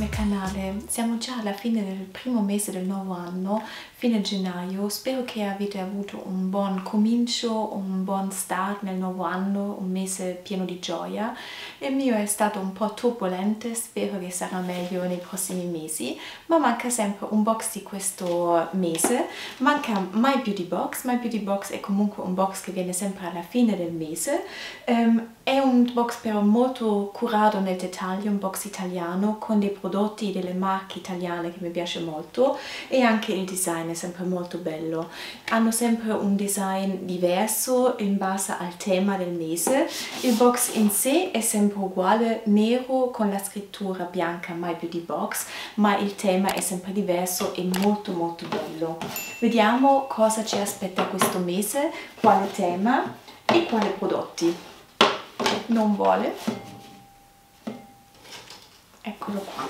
nel canale, siamo già alla fine del primo mese del nuovo anno, fine gennaio. Spero che avete avuto un buon comincio, un buon start nel nuovo anno, un mese pieno di gioia. Il mio è stato un po' turbolente, spero che sarà meglio nei prossimi mesi, ma manca sempre un box di questo mese, manca My Beauty Box. My Beauty Box è comunque un box che viene sempre alla fine del mese, è un box però molto curato nel dettaglio, un box italiano con dei prodotti, delle marche italiane che mi piace molto, e anche il design è sempre molto bello. Hanno sempre un design diverso in base al tema del mese. Il box in sé è sempre uguale, nero con la scrittura bianca My Beauty Box, ma il tema è sempre diverso e molto molto bello. Vediamo cosa ci aspetta questo mese, quale tema e quali prodotti. Non vuole, eccolo qua.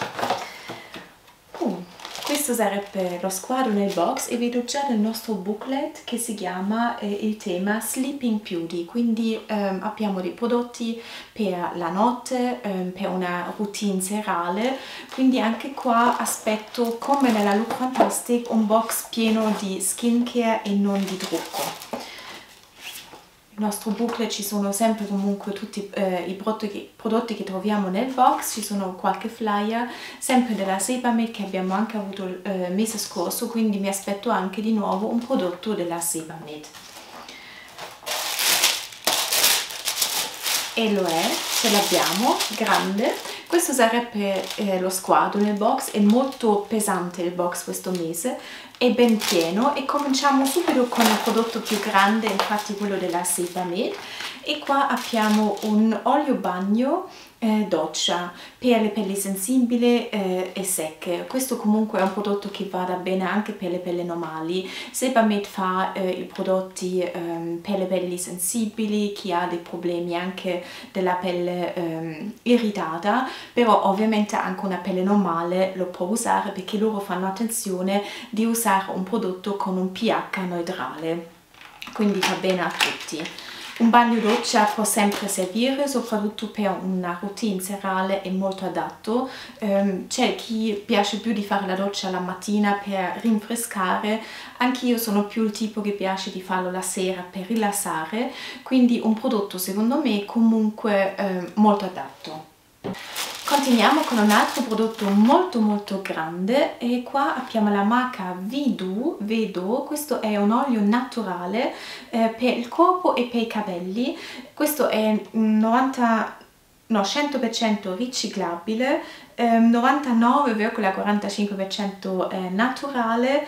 Questo sarebbe lo squadro nel box, e vedo già nel nostro booklet che si chiama il tema Sleeping Beauty, quindi abbiamo dei prodotti per la notte, per una routine serale, quindi anche qua aspetto, come nella Look Fantastic, un box pieno di skincare e non di trucco. Nel nostro booklet ci sono sempre comunque tutti i prodotti che troviamo nel box, ci sono qualche flyer, sempre della Sebamed che abbiamo anche avuto il mese scorso, quindi mi aspetto anche di nuovo un prodotto della Sebamed. E lo è, ce l'abbiamo, grande. Questo sarebbe lo squadro nel box, è molto pesante il box questo mese, è ben pieno, e cominciamo subito con il prodotto più grande, infatti quello della Sebamed, e qua abbiamo un olio bagno doccia per le pelli sensibili e secche. Questo comunque è un prodotto che vada bene anche per le pelli normali. Sebamed fa i prodotti per le pelli sensibili, chi ha dei problemi anche della pelle irritata, però ovviamente anche una pelle normale lo può usare, perché loro fanno attenzione di usare un prodotto con un pH neutrale, quindi va bene a tutti. Un bagno doccia può sempre servire, soprattutto per una routine serale, è molto adatto. C'è chi piace più di fare la doccia la mattina per rinfrescare, anch'io sono più il tipo che piace di farlo la sera per rilassare, quindi un prodotto secondo me comunque molto adatto. Continuiamo con un altro prodotto molto molto grande, e qua abbiamo la marca Vedo. Questo è un olio naturale per il corpo e per i capelli. Questo è 100% riciclabile, 99,45% naturale,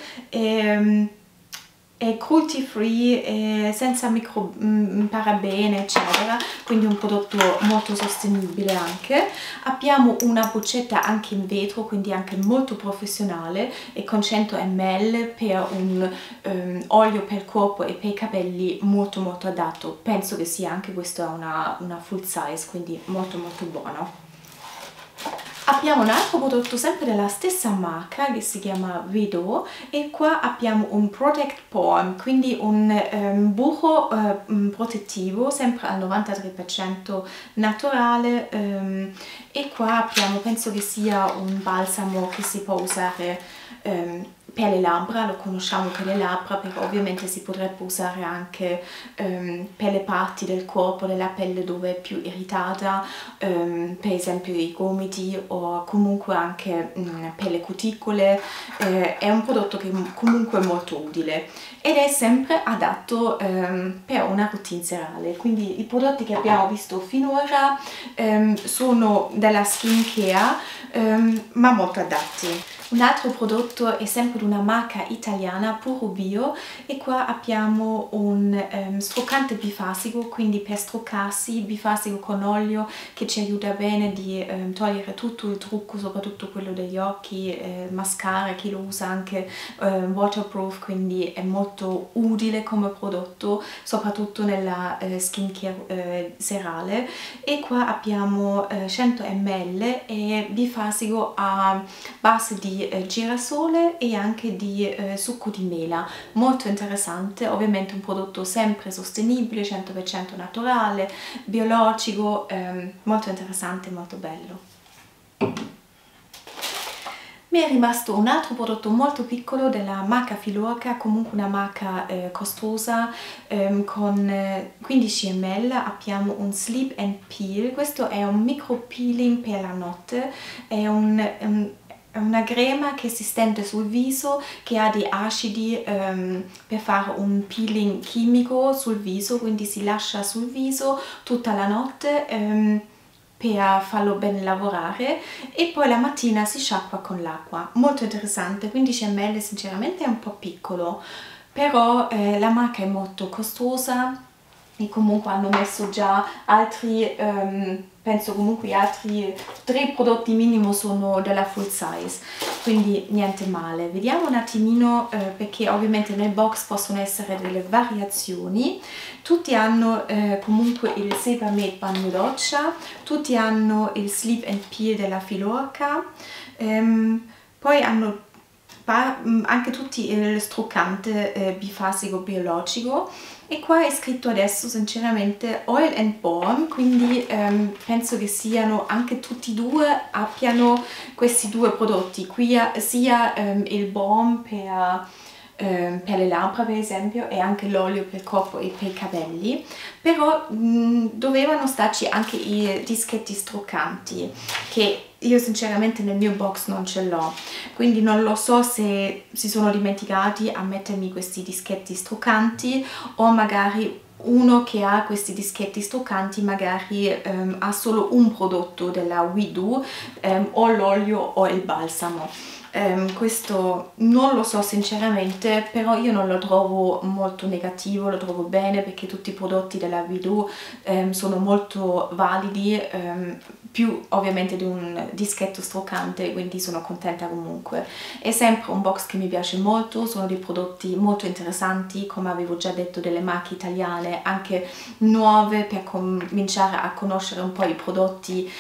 è cruelty free, senza parabene eccetera, quindi un prodotto molto sostenibile anche. Abbiamo una boccetta anche in vetro, quindi anche molto professionale, e con 100 ml per un olio per il corpo e per i capelli molto molto adatto. Penso che sia anche questa una full size, quindi molto molto buono. Abbiamo un altro prodotto sempre della stessa marca che si chiama Vedo, e qua abbiamo un Protect Pore, quindi un burro protettivo sempre al 93% naturale, e qua abbiamo, penso che sia un balsamo che si può usare per le labbra, lo conosciamo per le labbra, però ovviamente si potrebbe usare anche per le parti del corpo, della pelle dove è più irritata, per esempio i gomiti, o comunque anche per le cuticole. È un prodotto che comunque è molto utile, ed è sempre adatto per una routine serale. Quindi i prodotti che abbiamo visto finora sono della skincare, ma molto adatti. Un altro prodotto è sempre di una marca italiana, Puro Bio, e qua abbiamo un struccante bifasico, quindi per struccarsi, bifasico con olio, che ci aiuta bene di togliere tutto il trucco, soprattutto quello degli occhi, mascara, chi lo usa anche waterproof, quindi è molto utile come prodotto, soprattutto nella skincare serale. E qua abbiamo 100 ml e bifasico a base di girasole e anche di succo di mela, molto interessante. Ovviamente un prodotto sempre sostenibile, 100% naturale, biologico, molto interessante, molto bello. Mi è rimasto un altro prodotto molto piccolo della marca Filorca, comunque una marca costosa, con 15 ml. Abbiamo un Sleep and Peel. Questo è un micro peeling per la notte, è una crema che si stende sul viso, che ha dei acidi per fare un peeling chimico sul viso, quindi si lascia sul viso tutta la notte per farlo bene lavorare, e poi la mattina si sciacqua con l'acqua. Molto interessante. 15 ml sinceramente è un po' piccolo, però la marca è molto costosa e comunque hanno messo già altri, penso comunque altri 3 prodotti minimo sono della full size, quindi niente male. Vediamo un attimino, perché ovviamente nel box possono essere delle variazioni. Tutti hanno comunque il Sebamed bagno doccia, tutti hanno il Sleep and Peel della Filorca, poi hanno anche tutti il struccante bifasico biologico, e qua è scritto adesso sinceramente Oil and Balm, quindi penso che siano anche tutti e due, abbiano questi due prodotti qui, sia il balm per le labbra per esempio, e anche l'olio per il corpo e per i capelli, però dovevano starci anche i dischetti struccanti, che io sinceramente nel mio box non ce l'ho, quindi non lo so se si sono dimenticati a mettermi questi dischetti struccanti, o magari uno che ha questi dischetti struccanti magari ha solo un prodotto della WeDo, o l'olio o il balsamo. Questo non lo so sinceramente, però io non lo trovo molto negativo, lo trovo bene, perché tutti i prodotti della WeDo sono molto validi, più ovviamente di un dischetto struccante, quindi sono contenta comunque. È sempre un box che mi piace molto, sono dei prodotti molto interessanti, come avevo già detto, delle marche italiane anche nuove, per cominciare a conoscere un po' i prodotti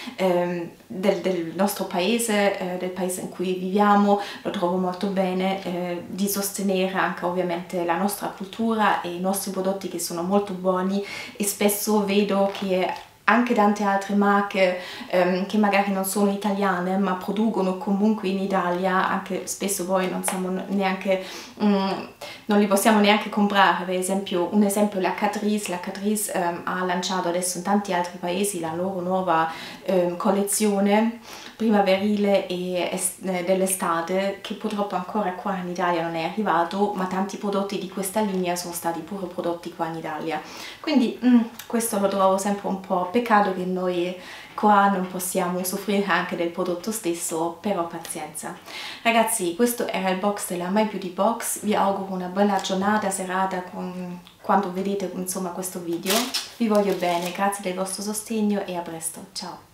del nostro paese, del paese in cui viviamo. Lo trovo molto bene, di sostenere anche ovviamente la nostra cultura e i nostri prodotti, che sono molto buoni, e spesso vedo che anche tante altre marche che magari non sono italiane ma producono comunque in Italia, anche spesso poi non siamo neanche, non li possiamo neanche comprare. Per esempio, un esempio, la Catrice ha lanciato adesso in tanti altri paesi la loro nuova collezione primaverile e dell'estate, che purtroppo ancora qua in Italia non è arrivato, ma tanti prodotti di questa linea sono stati pure prodotti qua in Italia, quindi questo lo trovo sempre un po' peccato, che noi qua non possiamo soffrire anche del prodotto stesso, però pazienza. Ragazzi, questo era il box della My Beauty Box. Vi auguro una bella giornata, serata quando vedete insomma questo video. Vi voglio bene, grazie del vostro sostegno e a presto, ciao!